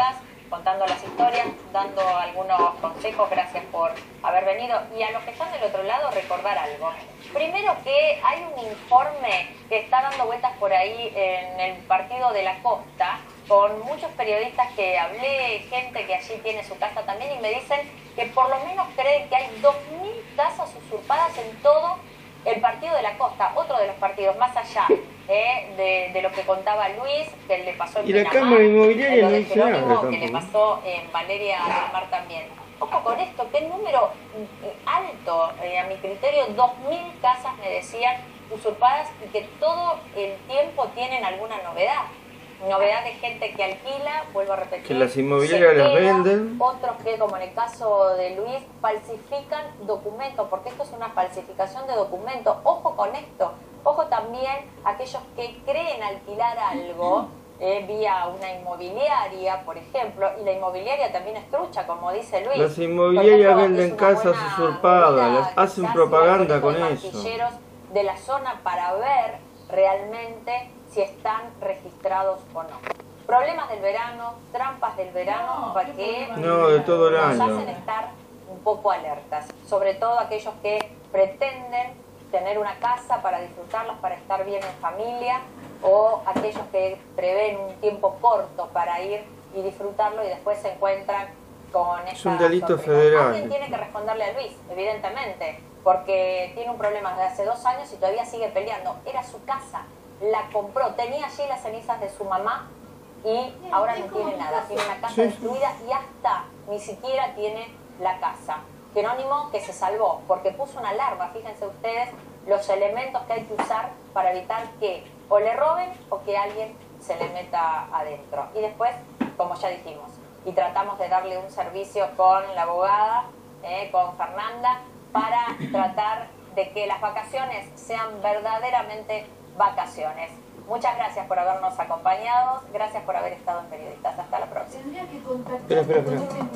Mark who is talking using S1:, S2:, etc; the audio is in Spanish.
S1: periodistas, contando las historias, dando algunos consejos. Gracias por haber venido. Y a los que están del otro lado, recordar algo. Primero, que hay un informe que está dando vueltas por ahí en el Partido de la Costa, con muchos periodistas que hablé, gente que allí tiene su casa también, y me dicen que por lo menos creen que hay 2.000 casas usurpadas en todo el Partido de la Costa, otro de los partidos, más allá de lo que contaba Luis, que le pasó en
S2: y la
S1: Pinamar,
S2: Cámara Inmobiliaria
S1: lo
S2: no
S1: de
S2: dice nada
S1: Jerónimo,
S2: tampoco,
S1: que le pasó en Valeria del Mar también. Ojo con esto, que es número alto, a mi criterio, 2.000 casas, me decían, usurpadas, y que todo el tiempo tienen alguna novedad. Novedad de gente que alquila, vuelvo a repetir,
S2: que las inmobiliarias las venden.
S1: Otros que, como en el caso de Luis, falsifican documentos, porque esto es una falsificación de documentos. Ojo con esto, ojo también aquellos que creen alquilar algo vía una inmobiliaria, por ejemplo, y la inmobiliaria también es trucha, como dice Luis.
S2: Las inmobiliarias
S1: Ejemplo,
S2: venden casas usurpadas, las hacen propaganda con eso.
S1: De la zona para ver realmente si están registrados o no. Problemas del verano, trampas del verano, para que
S2: de todo el
S1: nos
S2: año
S1: hacen estar un poco alertas, sobre todo aquellos que pretenden tener una casa para disfrutarlas, para estar bien en familia, o aquellos que prevén un tiempo corto para ir y disfrutarlo y después se encuentran con esta
S2: Es un delito
S1: sorpresa.
S2: federal.
S1: Alguien tiene que responderle a Luis, evidentemente, porque tiene un problema desde hace 2 años y todavía sigue peleando. Era su casa, la compró, tenía allí las cenizas de su mamá y ahora no tiene nada. Tiene una casa destruida y hasta ni siquiera tiene la casa. Jerónimo, que se salvó porque puso una alarma. Fíjense ustedes los elementos que hay que usar para evitar que o le roben o que alguien se le meta adentro. Y después, como ya dijimos, y tratamos de darle un servicio con la abogada, con Fernanda, para tratar de que las vacaciones sean verdaderamente vacaciones. Muchas gracias por habernos acompañado, gracias por haber estado en Periodistas. Hasta la próxima.
S3: Tendría que contactar.
S2: Espera.